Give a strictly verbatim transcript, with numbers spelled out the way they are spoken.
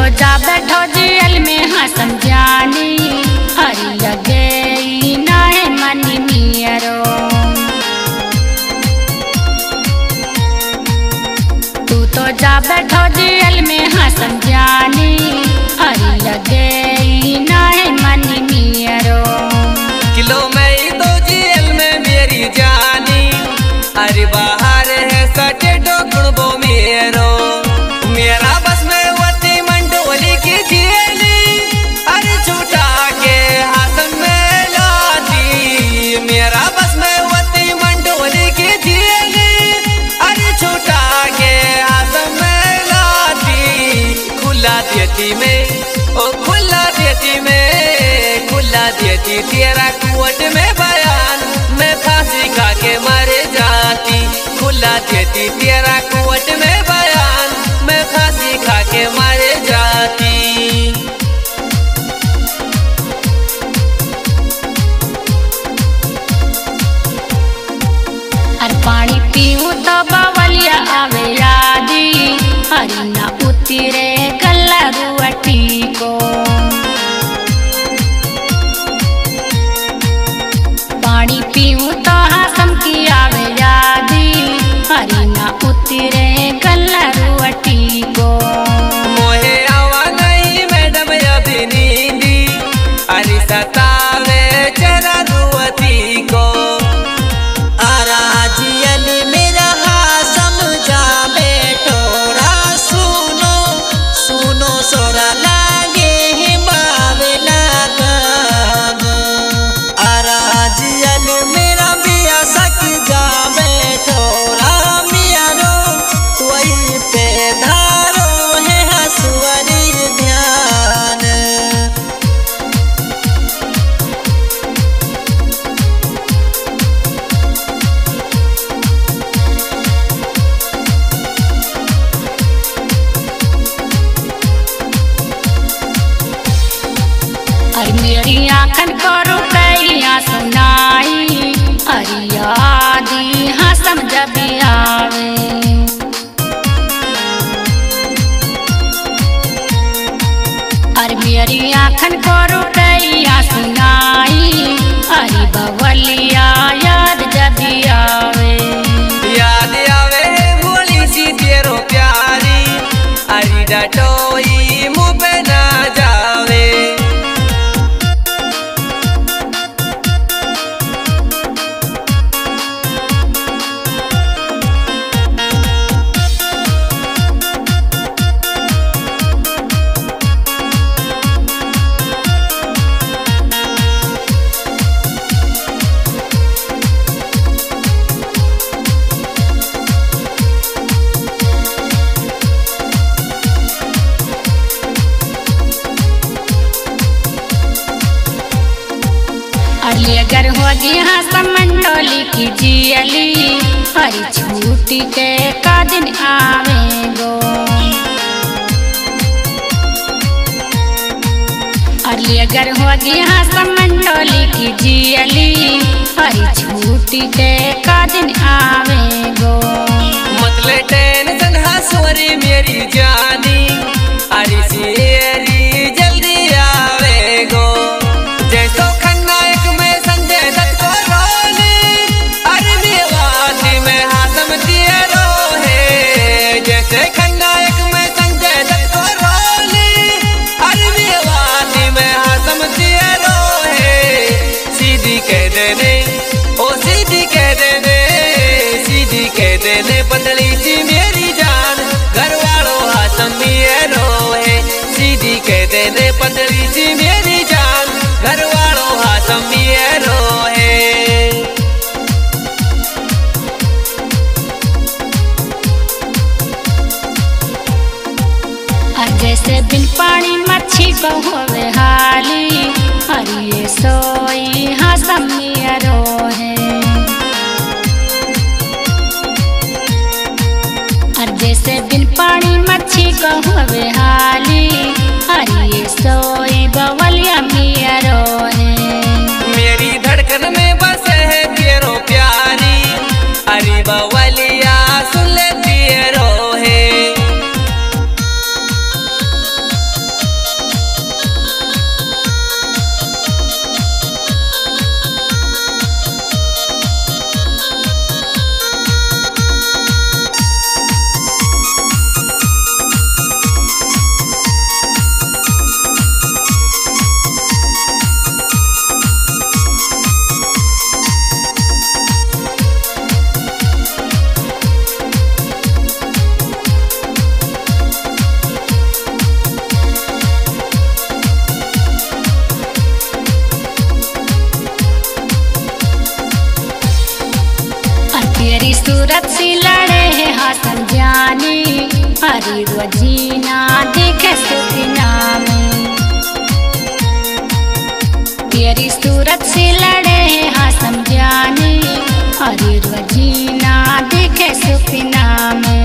जा बैठो जेल में हाँ समझानी हरी लगे ना है मन मियरो। तू तो जा बैठो जेल में हाँ समझानी हरी लगे ना है मन मियरो। किलो में ही तो जेल में मेरी जानी अरे बाहर है सटे डोकड़ बो मेरो। मेरा बस में वती मंडोली की जेली अरे छूटा के हाथ में लाती। मेरा बस में वती मंडोली की जेली अरे छूटा के हाथ में लाती। खुला देती में ओ खुला देती में खुला देती तेरा कोर्ट में बयान मैं फांसी खा के मर जाती। खुला देती तेरा कोर्ट में बयान मैं फांसी खा के मर जाती। अरे पानी पीऊं तो बवलिया आवे यादी हरी ना उतरे गला रुअटी को। पानी पीऊं तो हसम की आवे यादी हरी ना उतरे गला रुअटी को। मोहे आवा नहीं मैडम अभी नींदी अरे सतावे चरा रुअती को। अरे मेरी आँखन को रुकैया सुनाई अरे यादी हाँ समझ भी आवे। अरे मेरी आँखन को रुकैया सुनाई अरे बवलिया याद जब आवे। याद आवे बोली सी तेरो प्यारी अरे डटोई मुँह पे ना जावे। अगर होगी हाँ समंडोली की जियली हरी छूटी के का दिन आवेगो। अरे अगर होगी हाँ समंडोली की जियली हरी छूटी के का दिन आवेगो। मतलब टेंशन हंसवरी मेरी जानी अरे शेरी जल्दी आवेगो। जैसो बंदली सी मेरी जान घर वालों हासम मेरो है। सीधी कह देने बंदली सी मेरी जान घर वालों हासम मेरो है। जैसे बिन पानी मच्छी को होवे हाली हरिये सोई हासम मेरो है। जैसे बिन पानी मच्छी को होवे हाली हरिये सोई बवलिया मियरो है। मेरी धड़कन में बसे है तेरो प्यारी अरे बवलिया सुन ले तेरो है। मेरी सूरत से लड़े है हसन जानी, हरी रोजीना देखे सुपना में। मेरी सूरत से लड़े है हसन जानी, हरी रोजीना देखे सुपना में।